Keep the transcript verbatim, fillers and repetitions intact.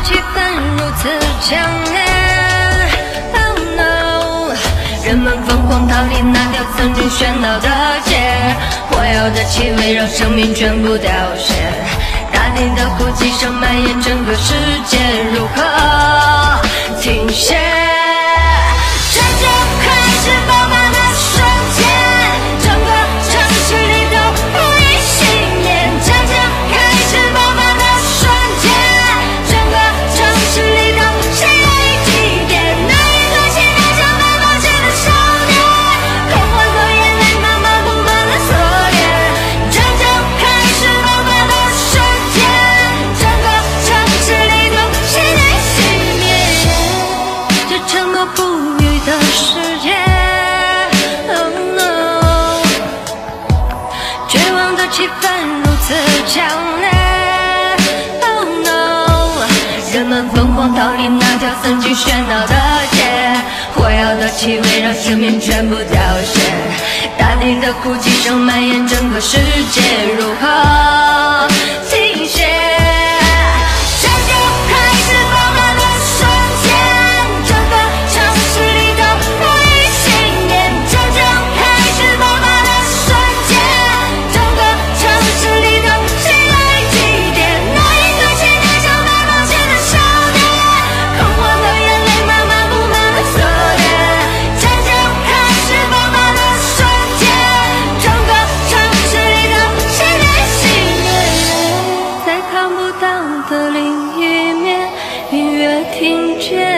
气氛如此强烈 ，Oh no！ 人们疯狂逃离那条曾经喧闹的街，火药的气味让生命全部凋谢，大地的哭泣声蔓延整个世界，如何停歇？战争开始爆发的瞬间，整个城市里都不予幸免。战争开始爆发的瞬间，整个城市里都血泪祭奠。那一个期待着被放弃的少年，恐慌和眼泪慢慢布满了侧脸。战争开始爆发的瞬间，整个城市里都血泪熄灭。这沉默不语的世界 ，Oh no！ 绝望的气氛如此强烈 ，Oh no！ 人们疯狂逃离那条曾经喧闹的街，火药的气味让生命全部凋谢，大地的哭泣声蔓延整个世界，如何停歇？战争开始爆发的瞬间，整个城市里都不予幸免。战争开始爆发的瞬间，整个城市里都血泪祭奠。那一个期待着被放弃的少年，恐慌的眼泪慢慢布满了侧脸。战争开始爆发的瞬间，整个城市里都血泪熄灭。在看不到的另一面，音乐听见。